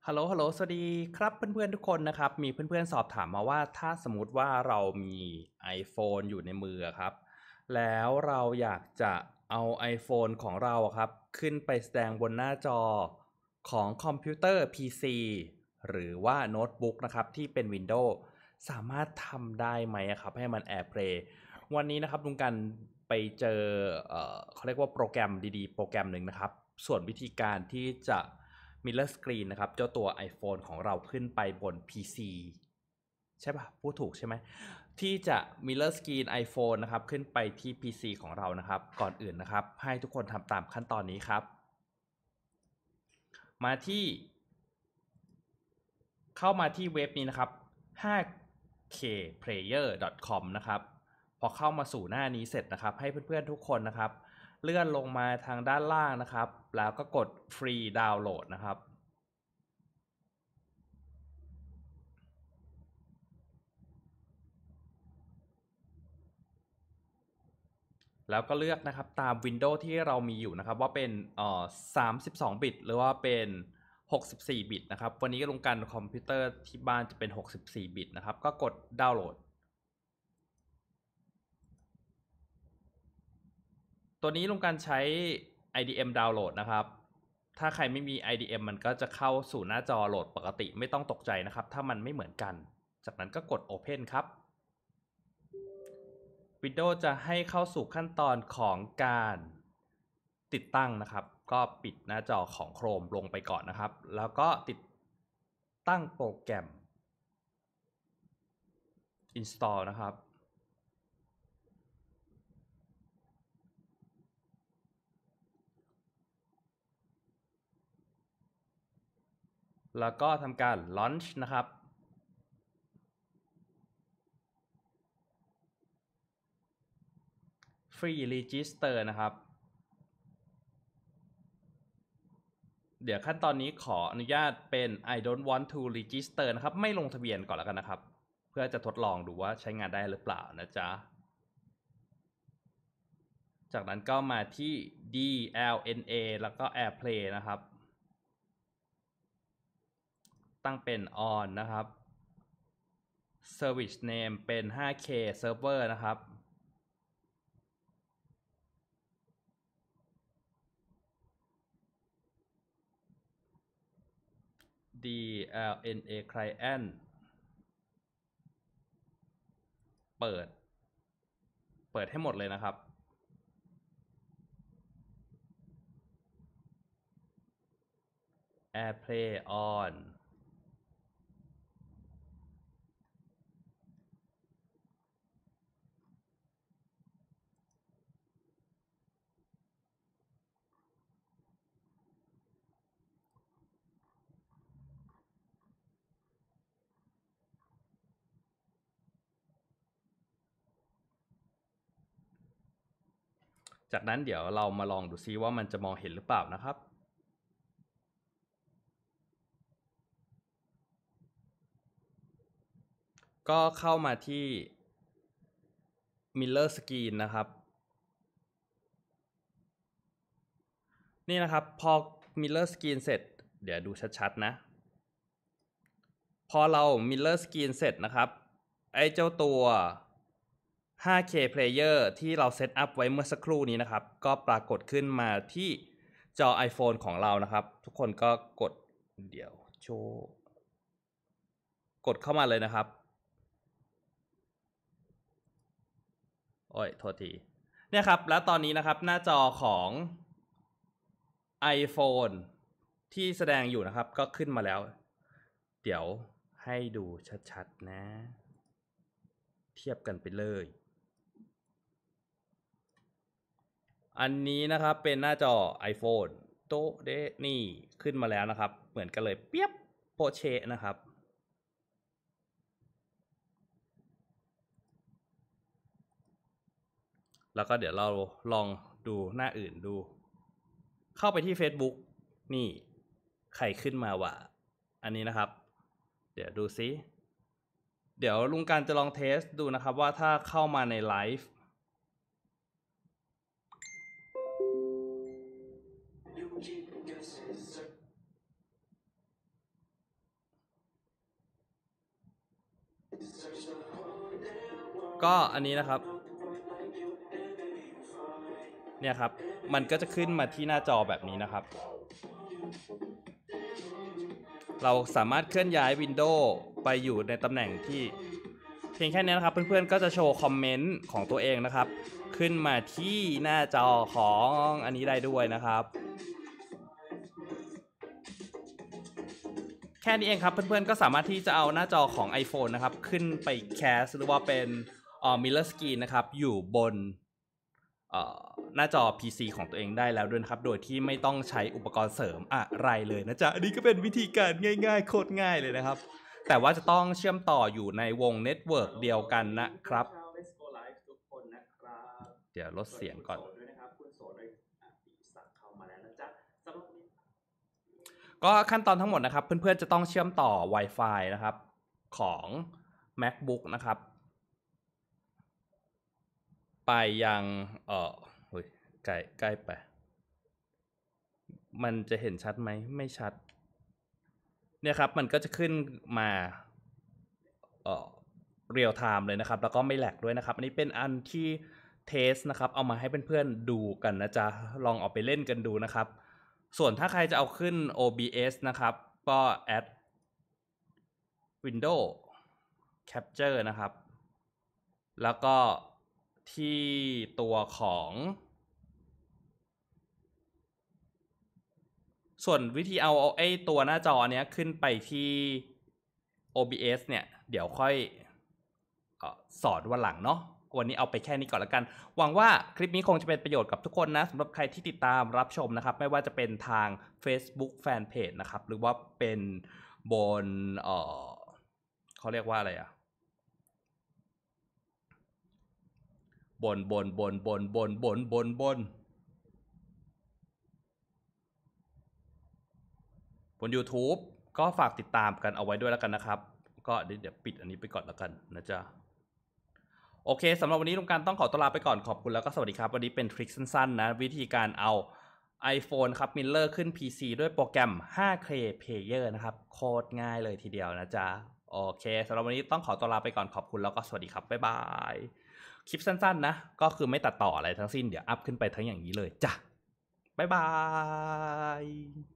ฮัลโหลฮัลโหลสวัสดีครับเพื่อนๆทุกคนนะครับมีเพื่อนๆสอบถามมาว่าถ้าสมมุติว่าเรามี iPhone อยู่ในมือครับแล้วเราอยากจะเอา iPhone ของเราครับขึ้นไปแสดงบนหน้าจอของคอมพิวเตอร์ PC หรือว่าโน้ตบุ๊กนะครับที่เป็น Windows สามารถทำได้ไหมครับให้มัน AirPlay วันนี้นะครับลุงกันไปเจอเขาเรียกว่าโปรแกรมดีๆโปรแกรมหนึ่งนะครับส่วนวิธีการที่จะ Mirror Screen นะครับเจ้าตัว iPhone ของเราขึ้นไปบน PC ใช่ป่ะพูดถูกใช่ไหมที่จะ Mirror Screen iPhone นะครับขึ้นไปที่ PC ของเรานะครับก่อนอื่นนะครับให้ทุกคนทำตามขั้นตอนนี้ครับมาที่เข้ามาที่เว็บนี้นะครับ 5kplayer.com นะครับพอเข้ามาสู่หน้านี้เสร็จนะครับให้เพื่อนๆทุกคนนะครับเลื่อนลงมาทางด้านล่างนะครับแล้วก็กดฟรีดาวน์โหลดนะครับแล้วก็เลือกนะครับตาม Windows ที่เรามีอยู่นะครับว่าเป็น32 บิตหรือว่าเป็น64 บิตนะครับวันนี้ลุงกันคอมพิวเตอร์ที่บ้านจะเป็น64 บิตนะครับก็กดดาวน์โหลดตัวนี้ลุงกันใช้ IDM ดาวน์โหลดนะครับถ้าใครไม่มี IDM มันก็จะเข้าสู่หน้าจอโหลดปกติไม่ต้องตกใจนะครับถ้ามันไม่เหมือนกันจากนั้นก็กด Open ครับ Windows จะให้เข้าสู่ขั้นตอนของการติดตั้งนะครับก็ปิดหน้าจอของ Chrome ลงไปก่อนนะครับแล้วก็ติดตั้งโปรแกรม Install นะครับแล้วก็ทำการ Launch นะครับ Free Register นะครับเดี๋ยวขั้นตอนนี้ขออนุญาตเป็น I don't want to register นะครับไม่ลงทะเบียนก่อนแล้วกันนะครับเพื่อจะทดลองดูว่าใช้งานได้หรือเปล่านะจ๊ะจากนั้นก็มาที่ DLNA แล้วก็ AirPlay นะครับตั้งเป็น on นะครับ Service Name เป็น 5K Server นะครับ DLNA Client เปิดให้หมดเลยนะครับ AirPlay on จากนั้นเดี๋ยวเรามาลองดูซิว่ามันจะมองเห็นหรือเปล่านะครับ ก็เข้ามาที่ Mirror Screen นะครับนี่นะครับพอ Mirror Screen เสร็จเดี๋ยวดูชัดๆนะพอเรา Mirror Screen เสร็จนะครับไอ้เจ้าตัว 5K Player ที่เราเซตอัพไว้เมื่อสักครู่นี้นะครับก็ปรากฏขึ้นมาที่จอ iPhone ของเรานะครับทุกคนก็กดเดี๋ยวโชว์กดเข้ามาเลยนะครับโอ้ยโทษทีเนี่ยครับแล้วตอนนี้นะครับหน้าจอของ iPhone ที่แสดงอยู่นะครับก็ขึ้นมาแล้วเดี๋ยวให้ดูชัดๆนะเทียบกันไปเลยอันนี้นะครับเป็นหน้าจอ iPhone โตเดนี่ขึ้นมาแล้วนะครับเหมือนกันเลยเปียบโปเชนะครับแล้วก็เดี๋ยวเราลองดูหน้าอื่นดูเข้าไปที่ Facebook นี่ใครขึ้นมาวะอันนี้นะครับเดี๋ยวดูซิเดี๋ยวลุงการจะลองเทสดูนะครับว่าถ้าเข้ามาในไลฟ์ก็อันนี้นะครับเนี่ยครับมันก็จะขึ้นมาที่หน้าจอแบบนี้นะครับเราสามารถเคลื่อนย้ายวินโดว์ไปอยู่ในตำแหน่งที่เพียงแค่นี้นะครับเพื่อนๆก็จะโชว์คอมเมนต์ของตัวเองนะครับขึ้นมาที่หน้าจอของอันนี้ได้ด้วยนะครับแค่นี้เองครับเพื่อนๆก็สามารถที่จะเอาหน้าจอของ iPhone นะครับขึ้นไปแคสหรือว่าเป็นmirror screen นะครับอยู่บนหน้าจอ PC ของตัวเองได้แล้วด้วยนะครับโดยที่ไม่ต้องใช้อุปกรณ์เสริมอะไรเลยนะจ๊ะอันนี้ก็เป็นวิธีการง่ายๆโคตรง่ายเลยนะครับแต่ว่าจะต้องเชื่อมต่ออยู่ในวงเน็ตเวิร์กเดียวกันนะครับเดี๋ยวลดเสียงก่อนก็ขั้นตอนทั้งหมดนะครับเพื่อนๆจะต้องเชื่อมต่อ Wi-Fi นะครับของ MacBook นะครับไปยังใกล้ไปมันจะเห็นชัดไหมไม่ชัดเนี่ยครับมันก็จะขึ้นมาเรียลไทม์เลยนะครับแล้วก็ไม่แหลกด้วยนะครับอันนี้เป็นอันที่เทสนะครับเอามาให้เพื่อนๆดูกันนะจ๊ะลองเอาไปเล่นกันดูนะครับส่วนถ้าใครจะเอาขึ้น OBS นะครับก็ add Windows Capture นะครับแล้วก็ที่ตัวของส่วนวิธีเอาไอ้ตัวหน้าจอเนี้ยขึ้นไปที่ OBS เนี่ยเดี๋ยวค่อยสอนวันหลังเนาะวันนี้เอาไปแค่นี้ก่อนแล้วกันหวังว่าคลิปนี้คงจะเป็นประโยชน์กับทุกคนนะสำหรับใครที่ติดตามรับชมนะครับไม่ว่าจะเป็นทาง Facebook Fanpage นะครับหรือว่าเป็นบนเขาเรียกว่าอะไรอะบน YouTube ก็ฝากติดตามกันเอาไว้ด้วยแล้วกันนะครับก็เดี๋ยวปิดอันนี้ไปก่อนแล้วกันนะจ๊ะโอเคสำหรับวันนี้ลุงการต้องขอตัวลาไปก่อนขอบคุณแล้วก็สวัสดีครับวันนี้เป็นทริคสั้นๆนะวิธีการเอา iPhone ครับ Mirror ขึ้น PC ด้วยโปรแกรม 5K Player นะครับโคตรง่ายเลยทีเดียวนะจ๊ะโอเคสำหรับวันนี้ต้องขอตัวลาไปก่อนขอบคุณแล้วก็สวัสดีครับบ๊ายบายคลิปสั้นๆนะก็คือไม่ตัดต่ออะไรทั้งสิ้นเดี๋ยวอัพขึ้นไปทั้งอย่างนี้เลยจ้ะบ๊ายบาย